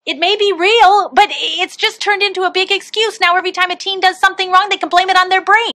It may be real, but it's just turned into a big excuse. Now every time a teen does something wrong, they can blame it on their brain.